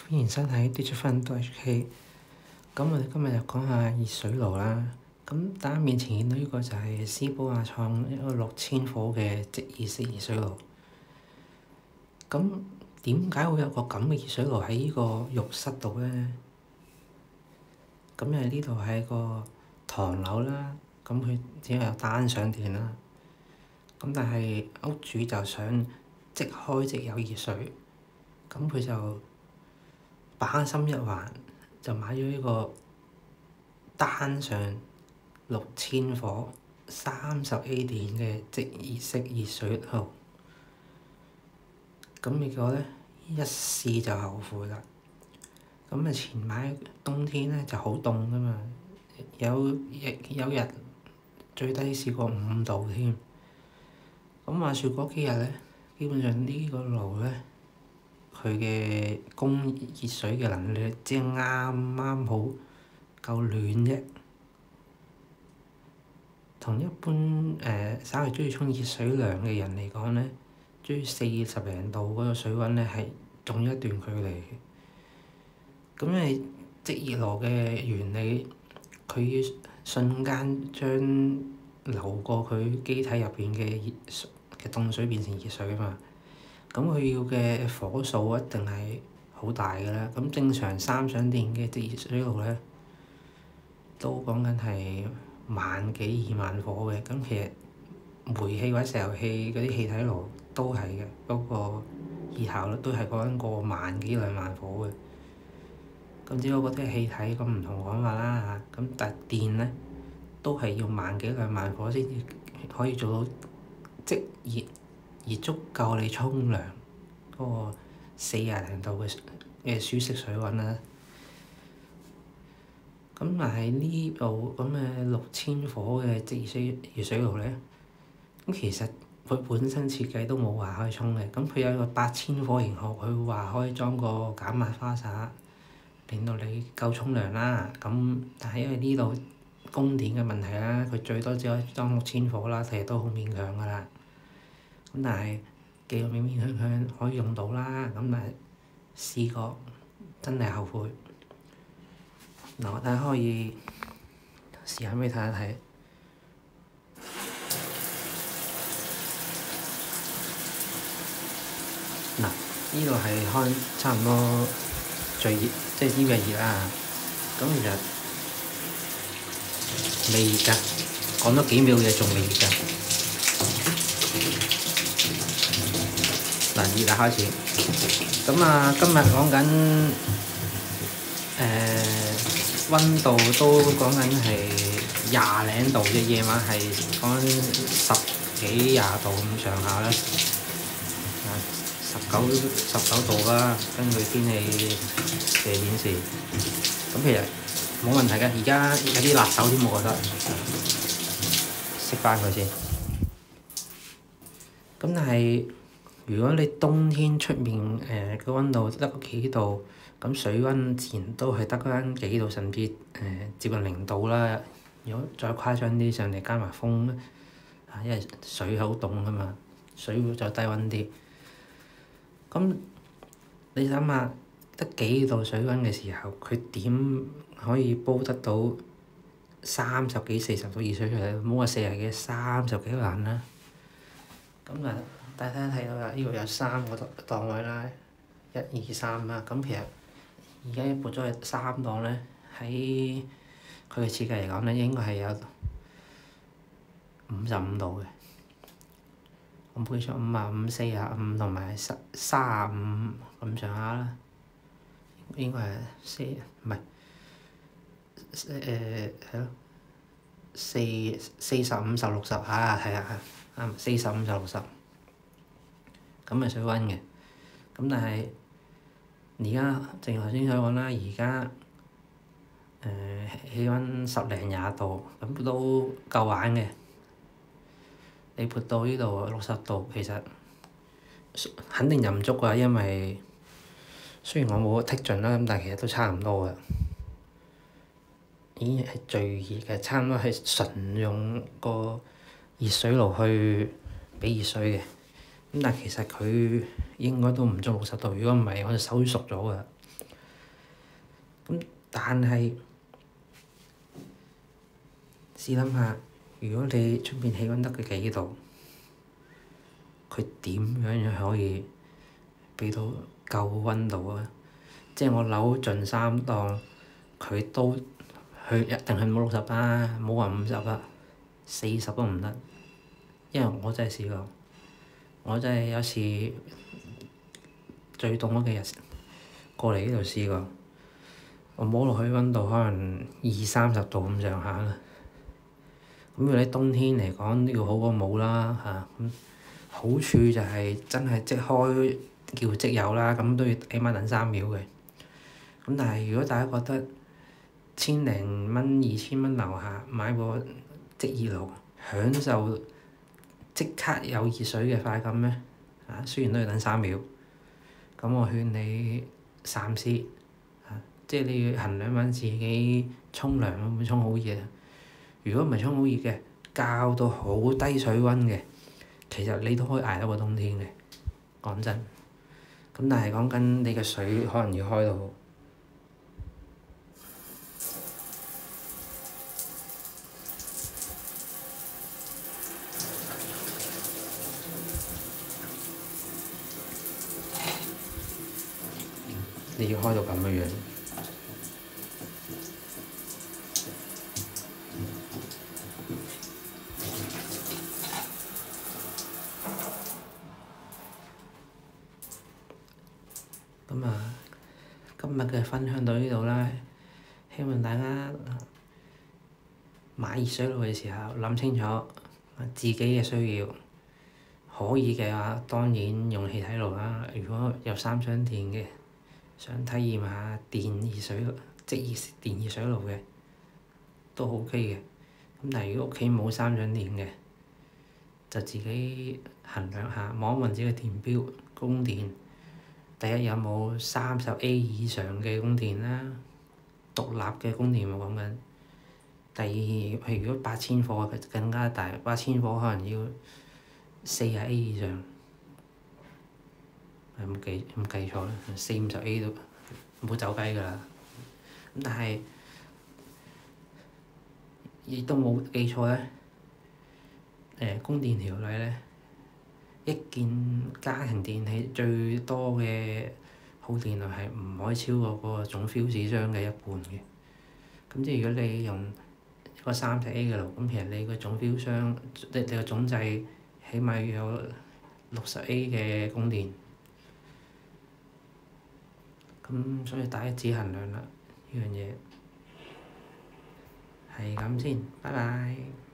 歡迎收睇 Digi Fun HK。咁我哋今日就講下熱水爐啦。咁大家面前見到呢個就係斯波亞創一個6000火嘅即熱式熱水爐。咁點解會有個咁嘅熱水爐喺呢個浴室度咧？咁因為呢度係個唐樓啦，咁佢只係有單上電啦。咁但係屋主就想即開即有熱水，咁佢就把心一橫，就買咗呢個單上6000火30A 電嘅即熱式熱水爐。咁結果咧，一試就後悔啦。咁前排冬天咧就好凍㗎嘛，有日最低試過5度添。咁話説嗰幾日咧，基本上呢個爐咧，佢嘅供熱水嘅能力只係啱啱好夠暖啫。同一般稍為中意沖熱水涼嘅人嚟講咧，中意40零度嗰個水溫咧係仲有一段距離嘅。咁因為即熱爐嘅原理，佢要瞬間將流過佢機體入邊嘅凍水變成熱水啊嘛。咁佢要嘅火數一定係好大㗎啦。咁正常3上電嘅即熱水爐咧，都講緊係萬幾2萬火嘅。咁其實煤氣或者石油氣嗰啲氣體爐都係嘅，嗰個熱效率都係講緊過萬幾2萬火嘅。咁只不過嗰啲係氣體，咁唔同講法啦嚇。咁但係電咧都係要萬幾2萬火先至可以做到即熱，而足夠你沖涼嗰個40零度嘅舒適水溫啦。咁但係呢部咁嘅6000火嘅即熱水爐咧，咁其實佢本身設計都冇話可以沖嘅。咁佢有個8000火型號，佢話可以裝個減壓花灑，令到你夠沖涼啦。咁但係因為呢度供電嘅問題啦，佢最多只可以裝6000火啦，其實都好勉強㗎啦。咁但係既然勉勉強強可以用到啦，咁但係試過真係後悔。嗱，我睇下可以試下俾你睇一睇。嗱，呢度係開差唔多最熱，即係呢個熱啦。咁其實未熱㗎，講多幾秒嘢仲未熱㗎。嗱，熱啦開始。咁啊，今日講緊溫度都講緊係20零度嘅，夜晚係講緊10幾20度咁上下啦。19度啦，根據天氣嘅顯示。咁其實冇問題嘅，而家有啲辣手添，我覺得。熄返佢先。咁但係如果你冬天出面個溫度得幾度，咁水溫自然都係得返幾度，甚至接近0度啦。如果再誇張啲上嚟加埋風咧，因為水好凍㗎嘛，水會再低溫啲。咁你諗下，得幾度水溫嘅時候，佢點可以煲得到30幾40度熱水出嚟？唔好話40幾30幾都難啦。咁啊，大家睇到啦，呢度有3個檔位啦，1、2、3啦。咁其實而家撥咗去3檔咧，喺佢嘅設計嚟講咧，應該係有55度嘅。我冇記錯55、45同埋35咁上下啦，應該係唔係係咯40、50、60啊，係啊啱40、50、60咁嘅水溫嘅。咁但係而家正如頭先所講啦，而家氣溫10零20度，咁都夠玩嘅。你撥到呢度60度，其實肯定就唔足㗎，因為雖然我冇剔盡啦，咁但係其實都差唔多㗎。已經係最熱嘅，差唔多係純用個熱水爐去畀熱水嘅。咁但係其實佢應該都唔足60度，如果唔係我隻手熟咗㗎。 咁但係試諗下，如果你出邊氣温得佢幾度，佢點樣可以俾到夠温度啊？即係我扭盡三檔，佢都一定係冇60啦，冇話50啦，40都唔得。因為我真係試過，我真係有時最凍嗰幾日過嚟呢度試過，我摸落去温度可能20-30度咁上下啦。咁如果你冬天嚟講，要好過冇啦嚇。咁好處就係真係即開叫即有啦，咁都要起碼等3秒嘅。咁但係如果大家覺得1000零蚊、2000蚊樓下買個即熱爐，享受即刻有熱水嘅快感咩？雖然都要等3秒，咁我勸你三思，即係你要衡量返自己沖涼會唔會沖好熱。如果唔係沖好熱嘅，校到好低水溫嘅，其實你都可以捱得過冬天嘅。講真，咁但係講緊你嘅水可能要開到。你要開到咁嘅樣。咁啊，今日嘅分享到呢度啦，希望大家買熱水爐嘅時候諗清楚自己嘅需要，可以嘅話當然用氣體爐啦。如果有3相電嘅，想體驗下電熱水爐，即熱電熱水爐嘅都 OK 嘅。咁但係如果屋企冇3相電嘅，就自己衡量下，望一望自己嘅電標供電。第一有冇30A 以上嘅供電啦，獨立嘅供電我講緊。第二，譬如如果8000火嘅更加大，8000火可能要40A 以上。有冇計錯咧？40-50A 都冇走雞㗎啦。咁但係亦都冇記錯咧。供電條例咧，一件家庭電器最多嘅耗電量係唔可以超過個總 Fuse 箱嘅1半嘅。咁即係如果你用一個30A 嘅爐，咁其實你個總 Fuse 箱，你個總掣起碼要有60A 嘅供電。咁所以大家自己衡量啦，呢樣嘢係咁先，拜拜。